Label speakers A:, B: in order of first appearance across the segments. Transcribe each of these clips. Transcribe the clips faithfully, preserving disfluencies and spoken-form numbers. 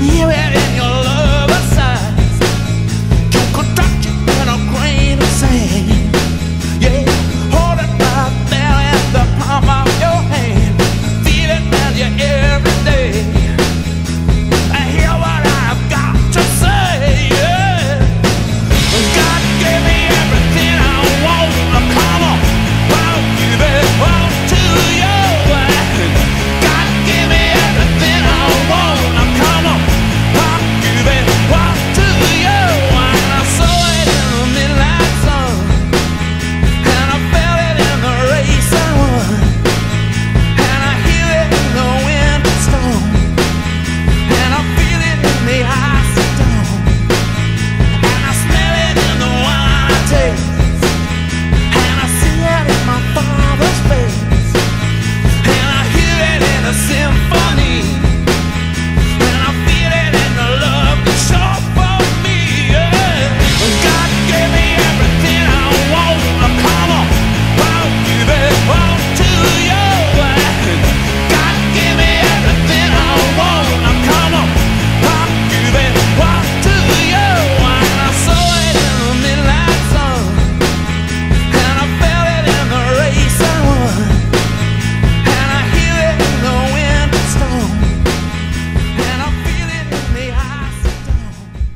A: hear it in your lover's sighs. You could touch it in a grain of sand. Yeah, hold it right there in the palm of your hand. Feel it as you every day. I hear what I've got to say. Yeah, God gave me everything I want. Come on, I'll give it all to you. God gave me everything I want. Come on, I'll give it all to you. And I saw it in the midnight sun, and I felt it in the race I won, and I hear it in the winter storm, and I feel it in the icy dawn, and I smell it in the wine I taste, and I see it in my Father's face, and I hear it in a symphony, and I feel it in the love that's sure for me. Yeah, God gave me everything I want. Come on, I'll give it all to you. God gave me everything I want. Come on, I'll give it all to you. And I saw it in the midnight sun, and I felt it in the race I won, and I hear it in the winter storm, and I feel it in the icy dawn.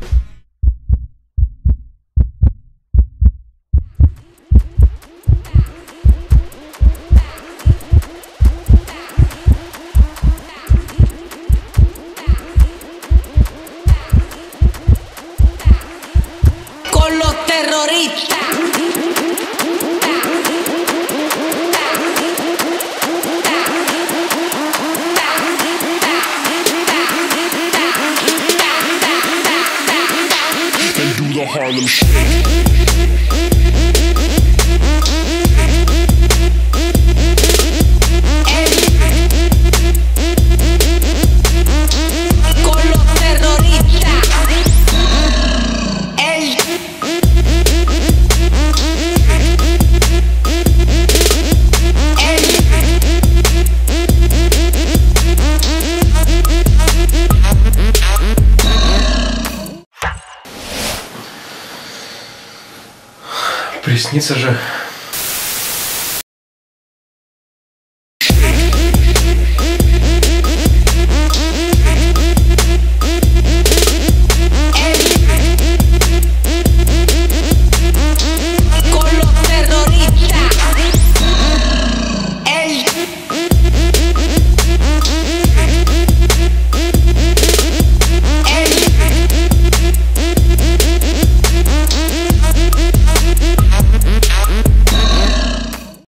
B: Con los terroristas.
C: They do the Harlem Shake.
B: Con los terroristas. El
D: Приснится же.